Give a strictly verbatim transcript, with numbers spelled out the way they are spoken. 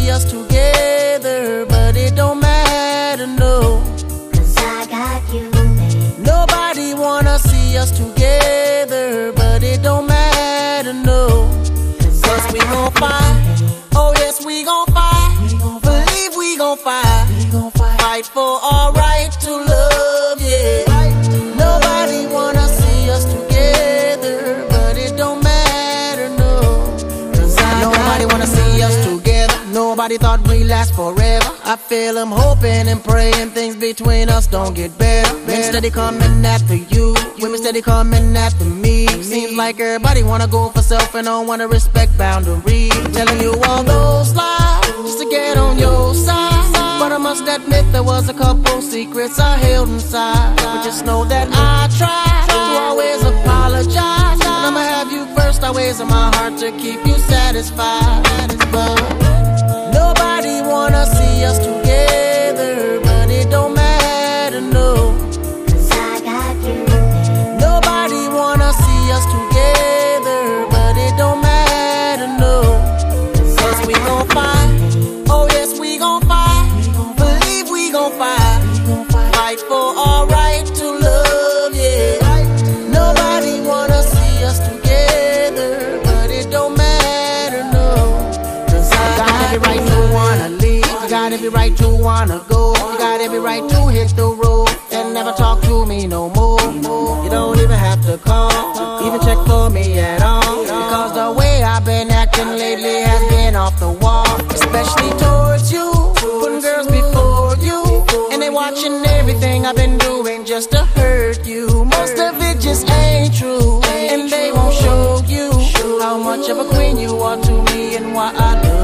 see us together, but it don't matter, no. Cause I got you, babe. Nobody wanna see us together, but it don't matter, no. Cause we gon' fight, oh yes we gon' fight. Believe we gon' fight, fight for our right to love, yeah. Nobody wanna see us together, but it don't matter, no. Cause I Nobody wanna see us together. Nobody thought we'd last forever. I feel I'm hoping and praying things between us don't get better. Men steady coming after you, women steady coming after me. Seems like everybody wanna go for self and don't wanna respect boundaries. Telling you all those lies just to get on your side. But I must admit there was a couple secrets I held inside. But just know that I tried to always apologize, and I'ma have you first always in my heart to keep you satisfied. But nobody wanna see us together, but it don't matter, no. Cause I got you, babe. Nobody wanna see us together, but it don't matter, no. Cause we gon' fight, oh yes we gon' fight. Believe we gon' fight, fight for our right to love, yeah. Nobody wanna see us together, but it don't matter, no. Cause I got every right to wanna leave, you got every right to wanna go, you got every right to hit the road and never talk to me no more. You don't even have to call, even check for me at all, because the way I've been acting lately has been off the wall. Especially towards you, putting girls before you, and they watching everything I've been doing just to hurt you. Most of it just ain't true, and they won't show you how much of a queen you are to me and why I love you.